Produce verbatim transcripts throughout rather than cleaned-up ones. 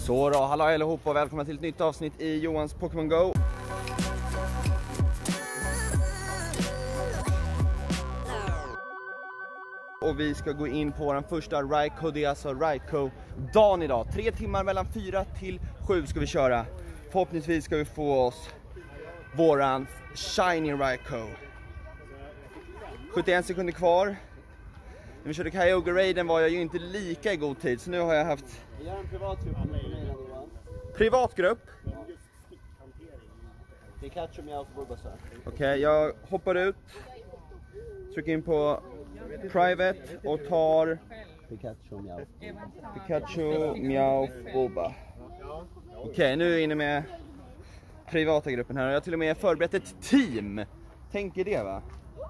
Så då, hallå allihopa och välkomna till ett nytt avsnitt i Johans Pokémon Go. Och vi ska gå in på den första Raikou, det är alltså Raikou-dagen idag. Tre timmar mellan fyra till sju ska vi köra. Förhoppningsvis ska vi få oss våran Shiny Raikou. sjuttioen sekunder kvar. När vi körde Kyogre-raiden var jag ju inte lika i god tid, så nu har jag haft... Vi gör en privatgrupp. Privatgrupp? Pikachu, Meow och Bulbasaur. Okej, okay, jag hoppar ut. Trycker in på Private och tar... Pikachu, Meow. Pikachu, Meow, Bulba. Okej, okay, nu är jag inne med privata gruppen här. Jag har till och med förberett ett team. Tänk er det, va?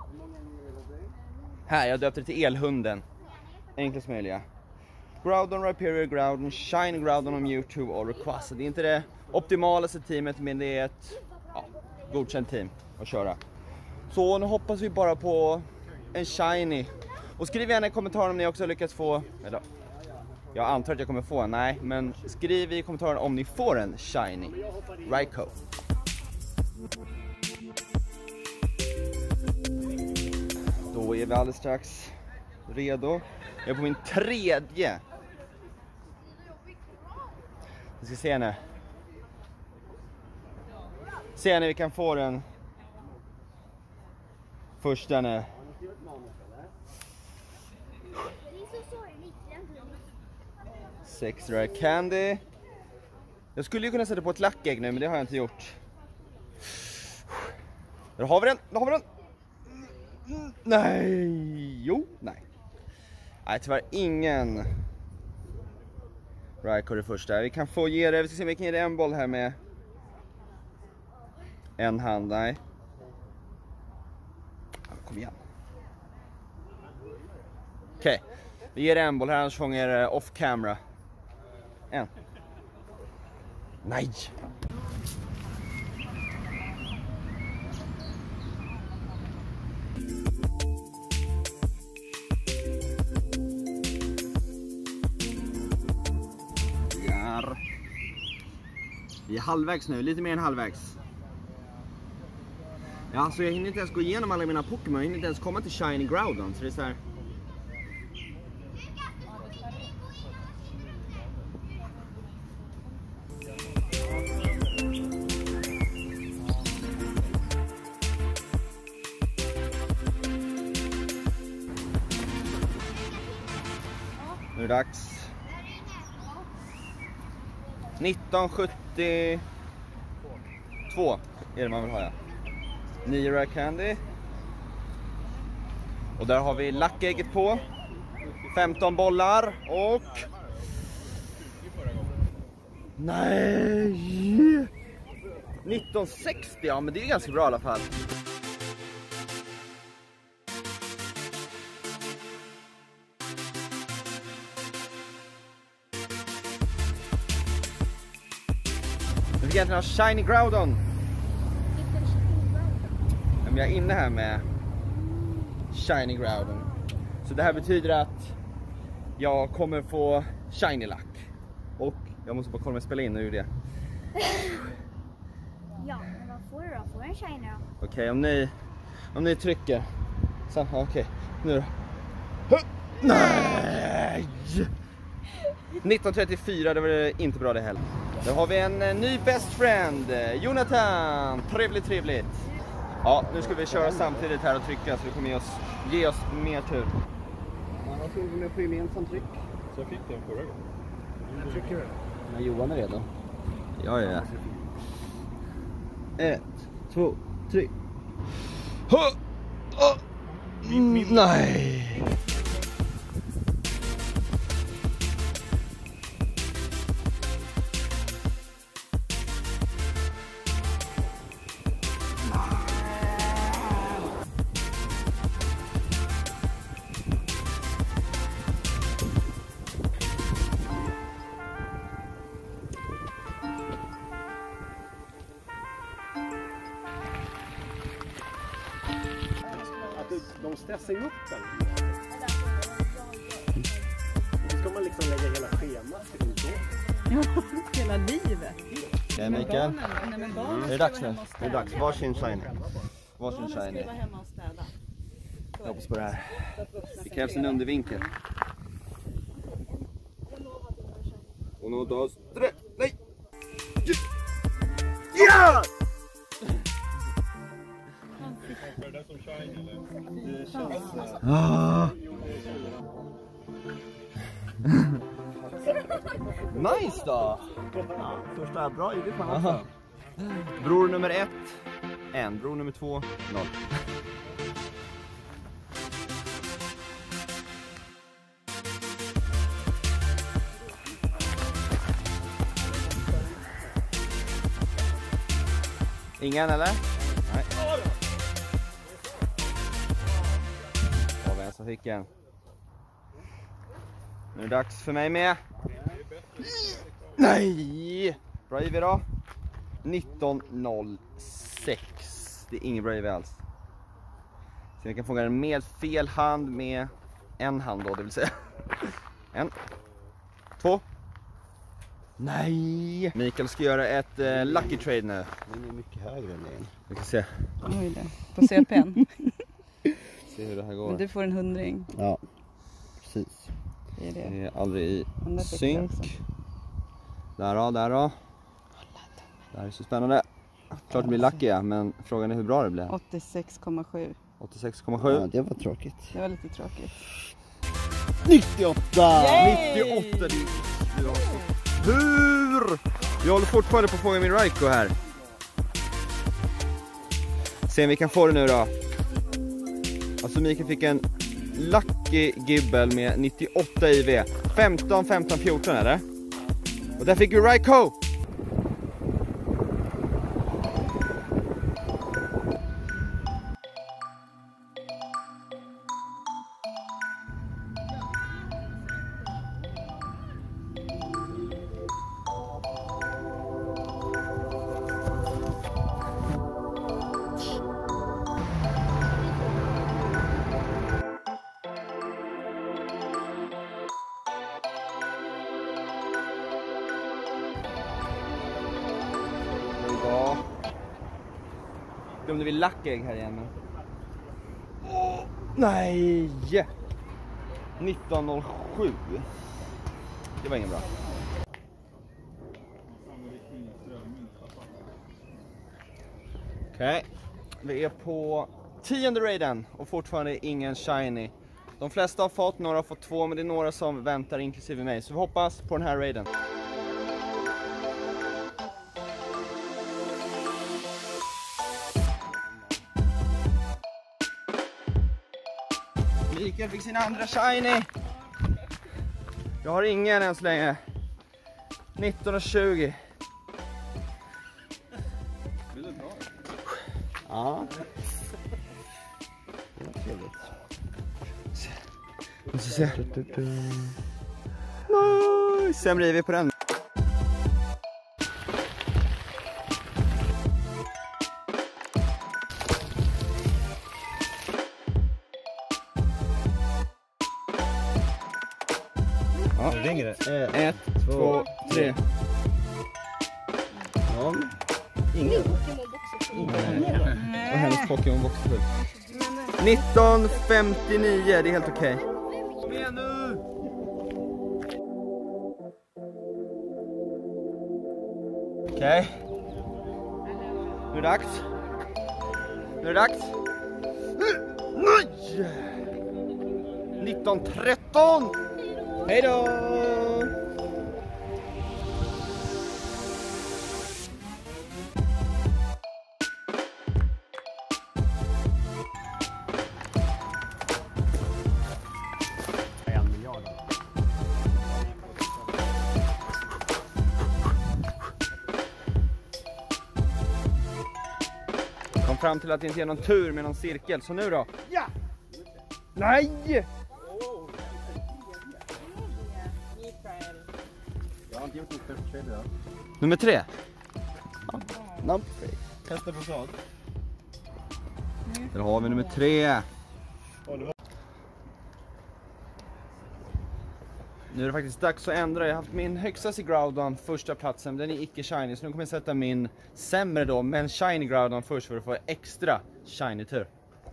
Här, jag döpte det till Elhunden. Enklast möjliga. Groudon, Rhyperior, Groudon, Shiny Groudon och Mewtwo och Rayquaza. Det är inte det optimalaste teamet, men det är ett ja, godkänt team att köra. Så nu hoppas vi bara på en Shiny. Och skriv gärna i kommentaren om ni också har lyckats få... Eller, jag antar att jag kommer få en, nej. Men skriv i kommentaren om ni får en Shiny Raikou. Då är vi alldeles strax redo. Jag är på min tredje. Vi ska se nu. Se när vi kan få den första nu. Sex rare candy. Jag skulle ju kunna sätta på ett lackägg nu, men det har jag inte gjort. Där har vi den, där har vi den. Nej, jo, nej. Nej, tyvärr ingen Raikou det första. Vi kan få ge det, vi ska se om vi kan ge det en boll här med en hand, nej. Ja, kom igen. Okej, okay. Vi ger det en boll här, annars fångar off camera. En. Nej. Vi är halvvägs nu, lite mer än halvvägs. Ja, alltså jag hinner inte ens gå igenom alla mina Pokémon. Jag hinner inte ens komma till Shiny Groudon, så det är så här. Nu är det dags. nitton sjuttiotvå är det man vill ha, ja. nio rare candy. Och där har vi lackägget på. femton bollar och... Nej! nitton sextio, ja men det är ganska bra i alla fall. Vi fick egentligen ha Shiny Groudon. Men jag är inne här med Shiny Groudon. Så det här betyder att jag kommer få Shiny Lack. Och jag måste bara kolla om jag spelar in nu det. Ja, men vad får du då? Får du en Shiny då? Okej, okay, om ni om ni trycker. Så, okej. Okay. Nu då. Nej! nitton trettiofyra, det var inte bra det heller. Då har vi en ny best friend, Jonathan. Trevligt, trevligt. Ja, nu ska vi köra samtidigt här och trycka, så det kommer ge oss, ge oss mer tur. Ja, jag tror vi är på gemensamt tryck. Så jag fick den förra gången. Jag trycker du. Men Johan är redo. Ja, ja, ja. Ett, två, tre. Mm, nej! De stressar ju upp den. Och så ska man liksom lägga hela schemat till din då. Ja, hela livet. Okej, Mikael. Nej, men barnen Är det dags nu? Det är dags. Varsin shiny. Varsin Barnen ska shiny. ju vara hemma och städa. Jag hoppas på det här. Det krävs en undervinkel. Uno, dos, tre, nej! Ja! Är det som shine eller? Det känns... Ah. Nice då! Ja, första bra givet man Aha. också. Bror nummer ett, en. Bror nummer två, noll. Ingen eller? Nej. Ja, vem som fick en. Nu är det dags för mig med. Nej! Bra I V då. nitton noll sex. Det är ingen bra I V alls. Så jag kan fånga den med fel hand med en hand då, det vill säga. En. Två. Nej! Mikael ska göra ett uh, lucky trade nu. Den är mycket högre än den. Vi kan se. Oj då, på C P N. Se hur det här Men går. du får en hundring. Ja, precis. Det är det. Det är aldrig i Den där fick jag också. synk. Där då, där då. Det här är så spännande. Klart det blir lucky, ja, men frågan är hur bra det blir. åttiosex komma sju. åttiosex komma sju. Ja, det var tråkigt. Det var lite tråkigt. nittioåtta! nittioåtta! Du, du har så tur! Jag håller fortfarande på att fånga min Raiko här. Se om vi kan få det nu då. Alltså Mikael fick en lucky gibbel med nittioåtta I V. femton, femton, fjorton är det. Och där fick vi Raiko! Ja. Glömde vi lackägg här igen. Men... Åh, nej! nitton noll sju. Det var ingen bra. Okej. Okay. Vi är på tionde raiden och fortfarande ingen shiny. De flesta har fått, några har fått två, men det är några som väntar inklusive mig. Så vi hoppas på den här raiden. Mikael fick sin andra shiny. Jag har ingen än så länge. nitton och tjugo. Vill du bra? Ja. Det var trevligt. Vi ska se. Nej, sämre I V på den. Ja, nu ringer det. Ett, två, tre. Noll. Ingen. Och hennes Pokémon-box är full. nitton femtionio, det är helt okej. Kom igen nu! Okej. Nu är det dags. Nu är det dags. Nej! nitton tretton! Hej då! En miljard. Kom fram till att det inte är någon tur med någon cirkel, så nu då? Ja! Nej! Jag har inte gjort mitt första trade idag. Nummer tre. Nope. Testa på slag. Där har vi nummer tre. Nu är det faktiskt dags att ändra. Jag har haft min högsta Groudon första platsen, den är icke shiny, så nu kommer jag sätta min sämre då, men shiny Groudon först för att få extra shiny tur.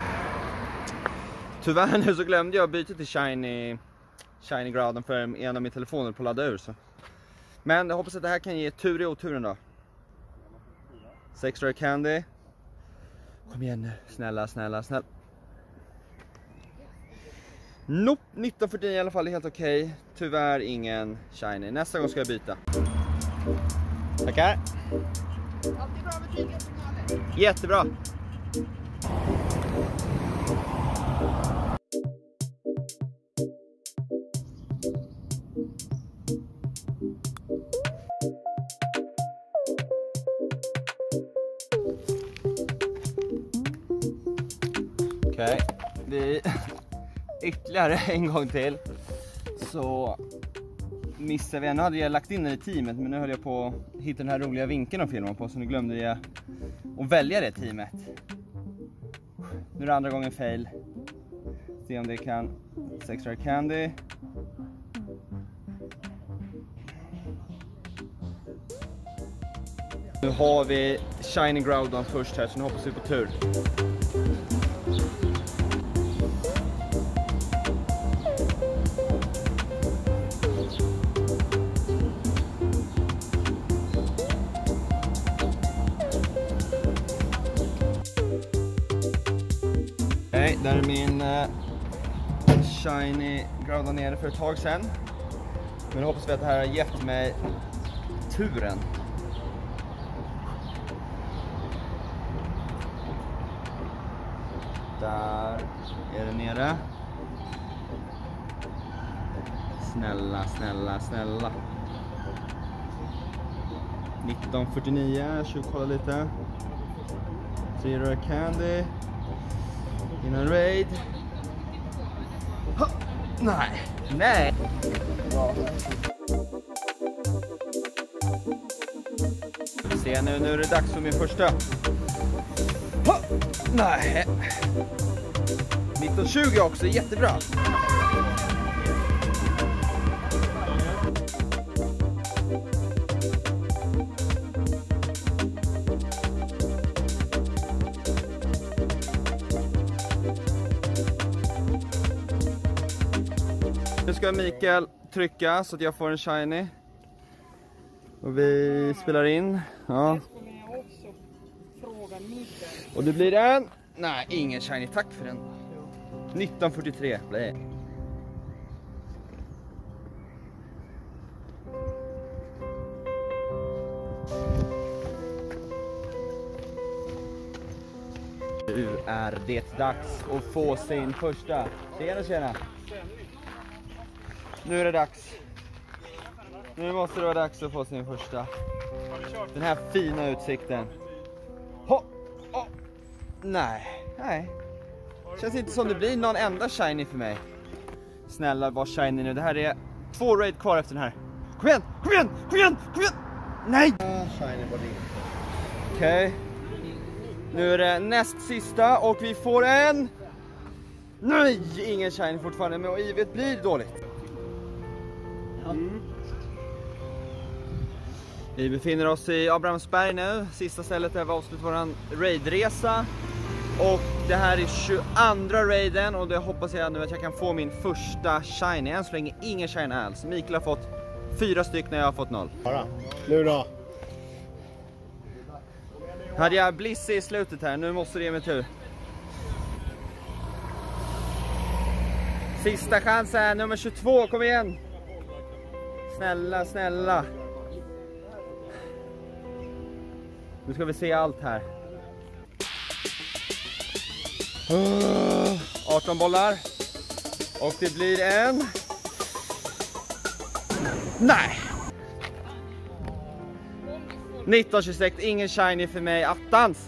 Tyvärr nu så glömde jag byta till shiny shiny Groudon för en av mina telefoner på ladda ur, så. Men jag hoppas att det här kan ge tur i oturen då. Sex Rare Candy. Kom igen nu, snälla, snälla, snälla. Nope, nitton fyrtionio i alla fall är helt okej. Okay. Tyvärr ingen shiny. Nästa gång ska jag byta. Tackar. Jättebra. Okej, okay. Vi ytterligare en gång till så missade vi. Nu hade jag lagt in den i teamet, men nu höll jag på att hitta den här roliga vinkeln att filma på, så nu glömde jag att välja det teamet. Nu är det andra gången fail. Se om det kan. Sex Rare Candy. Nu har vi shiny Groudon först här, så nu hoppas vi på tur. Okej, där är min uh, shiny Groudon nere för ett tag sedan. Men hoppas vi att det här har gett mig turen. Där är det nere. Snälla, snälla, snälla. nitton fyrtionio, jag ska kolla lite. Tre Rare Candy. Innan raid. Ha! Nej, nej. Se nu, nu är det dags för min första. Ha! Nej. nitton tjugo också, jättebra. Nu ska Mikael trycka så att jag får en shiny. Och vi spelar in. Ja. Och det blir en. Nej, ingen shiny. Tack för den. nitton fyrtiotre. Play. Nu är det dags att få sin första. Tjena, tjena. Nu är det dags. Nu måste det vara dags att få sin första. Den här fina utsikten. Ho! Oh! Nej, nej. Känns inte som det blir någon enda shiny för mig. Snälla, var shiny nu. Det här är två raid kvar efter den här. Kom igen, kom igen, kom igen, kom igen. Nej! Shiny body. Okej. Okay. Nu är det näst sista och vi får en. Nej, ingen shiny fortfarande. Men I V blir dåligt. Mm. Vi befinner oss i Abrahamsberg nu. Sista stället där vi avslutar våran raidresa. Och det här är tjugoandra raiden. Och det hoppas jag nu att jag kan få min första shiny. Än så länge ingen shiny alls. Mikael har fått fyra stycken, jag har fått noll. Bara. Nu då. Hade jag Blissey i slutet här. Nu måste det ge mig tur. Sista chansen, nummer tjugotvå, kom igen. Snälla, snälla. Nu ska vi se allt här. arton bollar. Och det blir en. Nej. nitton tjugosex, ingen shiny för mig. Attans.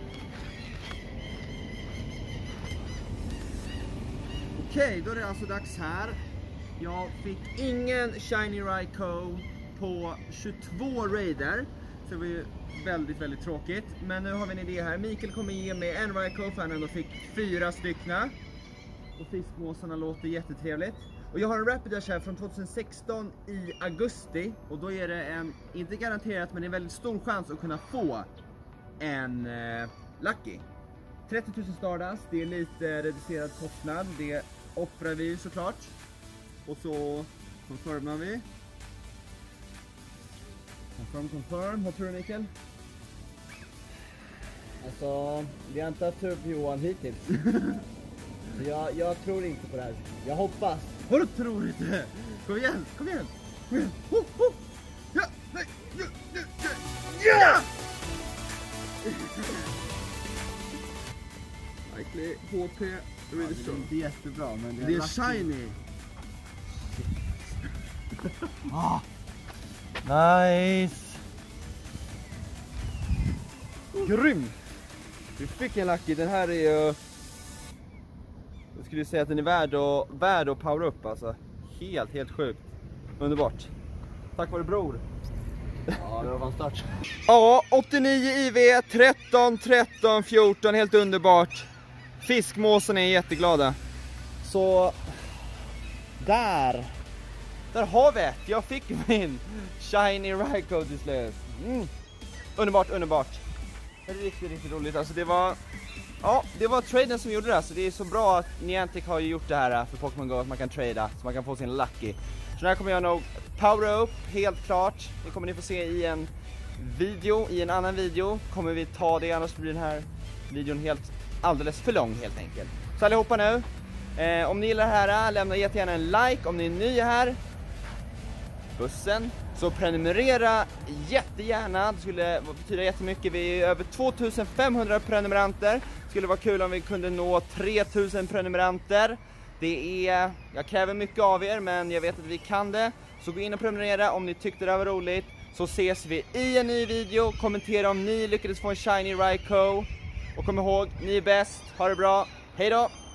Okej, då är det alltså dags här. Jag fick ingen shiny Raikou på tjugotvå raider. Så det var ju väldigt, väldigt tråkigt. Men nu har vi en idé här. Mikael kommer ge mig en Raikou för han ändå fick fyra styckna. och fiskmåsarna låter jättetrevligt. Och jag har en Rapidash här från tjugohundrasexton i augusti. Och då är det en, inte garanterat, men en väldigt stor chans att kunna få en eh, Lucky. trettio tusen Stardust, det är lite reducerad kostnad. Det offrar vi såklart. Och så confirmar vi. Confirm, confirm. Vad tror du, Mikael? Alltså, vi har inte haft tur på Johan hittills. jag, jag tror inte på det här. Jag hoppas. Vad tror du inte? Kom igen, kom igen. Kom igen. Ho, ho. Ja, nej, ja, ja, ja. Ja! Likely H P really Det är strong. inte jättebra, men det är, Det är lucky. shiny. Ah. Nice. Grym. Vi fick en Lucky. Den här är ju... Jag skulle säga att den är värd att, värd att power upp alltså. Helt, helt sjukt. Underbart. Tack vare bror. Ja, det var fan start. Ja, åttionio I V, tretton, tretton, fjorton. Helt underbart. Fiskmåsen är jätteglada. Så... Där. Där har vi ett. Jag fick min shiny Ryko till slut. Mm. Underbart, underbart. Det är riktigt, riktigt roligt. Alltså det var... Ja, det var traden som gjorde det. Så det är så bra att Niantic har gjort det här för Pokémon Go. Att man kan trada, så man kan få sin Lucky. Så den här kommer jag nog powera upp, helt klart. Det kommer ni få se i en video. I en annan video kommer vi ta det. Annars blir den här videon helt alldeles för lång helt enkelt. Så allihopa nu. Eh, om ni gillar det här, lämna jättegärna en like. Om ni är nya här, bussen, så prenumerera jättegärna. Det skulle betyda jättemycket. Vi är över tvåtusen femhundra prenumeranter. Det skulle vara kul om vi kunde nå tre tusen prenumeranter. Det är, jag kräver mycket av er, men jag vet att vi kan det. Så gå in och prenumerera om ni tyckte det var roligt. Så ses vi i en ny video. Kommentera om ni lyckades få en shiny Ryko. Och kom ihåg, ni är bäst. Ha det bra. Hej då!